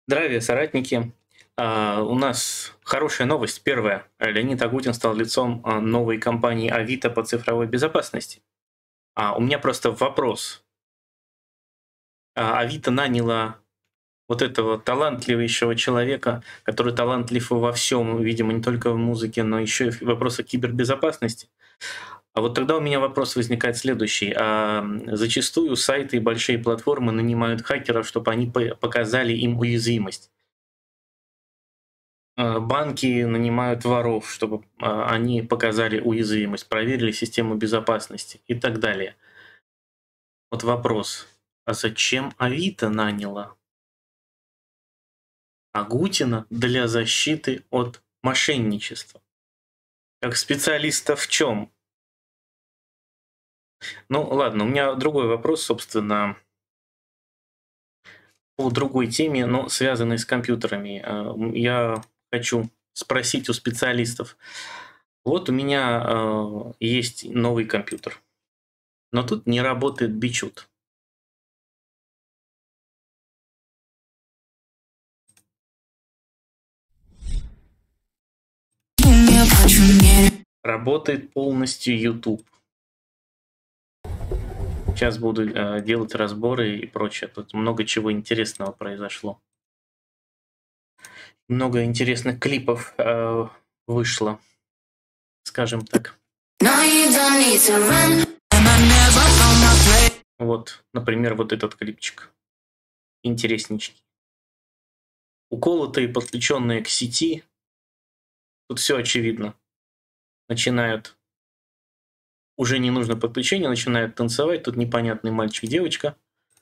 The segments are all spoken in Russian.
Здравия, соратники. У нас хорошая новость. Первая. Леонид Агутин стал лицом новой компании Авито по цифровой безопасности. У меня просто вопрос. Авито наняла вот этого талантливейшего человека, который талантлив во всем, видимо, не только в музыке, но еще и в вопросах кибербезопасности. А вот тогда у меня вопрос возникает следующий. Зачастую сайты и большие платформы нанимают хакеров, чтобы они показали им уязвимость. Банки нанимают воров, чтобы они показали уязвимость, проверили систему безопасности и так далее. Вот вопрос: а зачем Авито наняла Агутина для защиты от мошенничества? Как специалиста в чем? Ну ладно, у меня другой вопрос, собственно, по другой теме, но связанной с компьютерами. Я хочу спросить у специалистов. Вот у меня есть новый компьютер, но тут не работает бичут. Работает полностью YouTube. Сейчас буду делать разборы и прочее. Тут много чего интересного произошло. Много интересных клипов вышло, скажем так. Вот, например, вот этот клипчик. Интересничий. Уколотые, подключенные к сети. Тут все очевидно. Начинают. Уже не нужно подключение, начинают танцевать. Тут непонятный мальчик-девочка.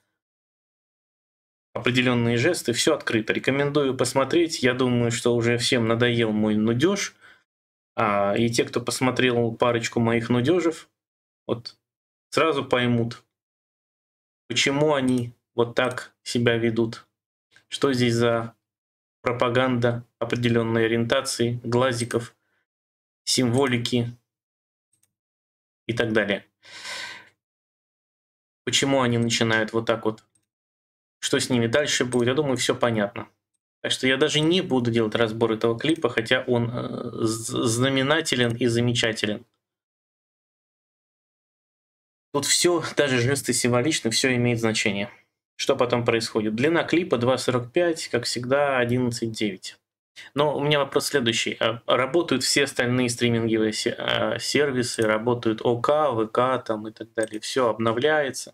Определенные жесты, все открыто. Рекомендую посмотреть. Я думаю, что уже всем надоел мой нудеж. И те, кто посмотрел парочку моих нудежев, вот сразу поймут, почему они вот так себя ведут. Что здесь за пропаганда определенной ориентации, глазиков, символики и так далее. Почему они начинают вот так вот? Что с ними дальше будет? Я думаю, все понятно. Так что я даже не буду делать разбор этого клипа, хотя он знаменателен и замечателен. Тут все, даже жесты символичны, все имеет значение. Что потом происходит? Длина клипа 2.45, как всегда, 11.9. Но у меня вопрос следующий. Работают все остальные стриминговые сервисы, работают ОК, ВК там и так далее. Все обновляется,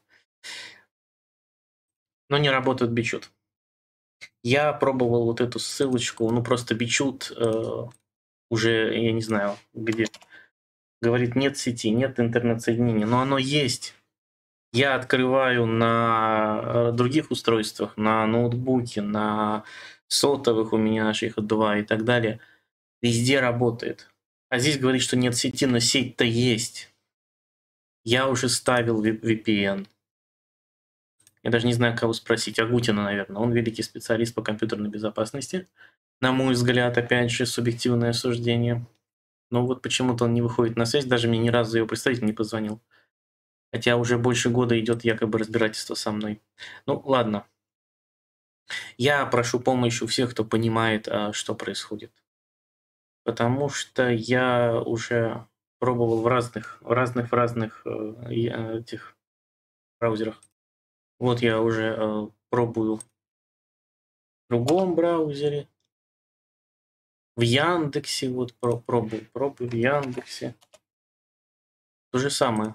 но не работает бичут. Я пробовал вот эту ссылочку, ну просто бичут уже, я не знаю, где. Говорит, нет сети, нет интернет-соединения, но оно есть. Я открываю на других устройствах, на ноутбуке, на сотовых, у меня аж их 2 и так далее. Везде работает. А здесь говорит, что нет сети, но сеть-то есть. Я уже ставил VPN. Я даже не знаю, кого спросить. Агутина, наверное. Он великий специалист по компьютерной безопасности. На мой взгляд, опять же, субъективное суждение. Но вот почему-то он не выходит на связь. Даже мне ни разу его представитель не позвонил. Хотя уже больше года идет якобы разбирательство со мной. Ну, ладно. Я прошу помощи у всех, кто понимает, что происходит. Потому что я уже пробовал в разных этих браузерах. Вот я уже пробую в другом браузере. В Яндексе вот пробую в Яндексе. То же самое.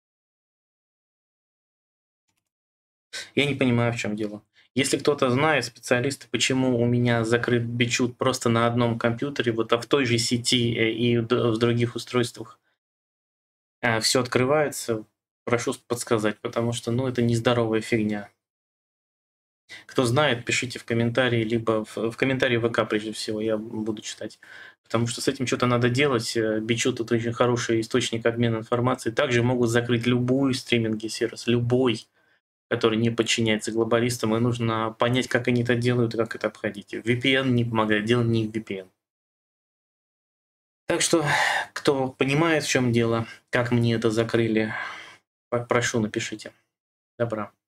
Я не понимаю, в чем дело. Если кто-то знает, специалисты, почему у меня закрыт бичут просто на одном компьютере, вот, в той же сети и в других устройствах все открывается, прошу подсказать, потому что, ну, это нездоровая фигня. Кто знает, пишите в комментарии, либо в комментарии ВК, прежде всего, я буду читать. Потому что с этим что-то надо делать. Бичут — это очень хороший источник обмена информацией. Также могут закрыть любой стриминговый сервис, любой, который не подчиняется глобалистам, и нужно понять, как они это делают и как это обходить. VPN не помогает, дело не в VPN. Так что, кто понимает, в чем дело, как мне это закрыли, прошу, напишите. Добра.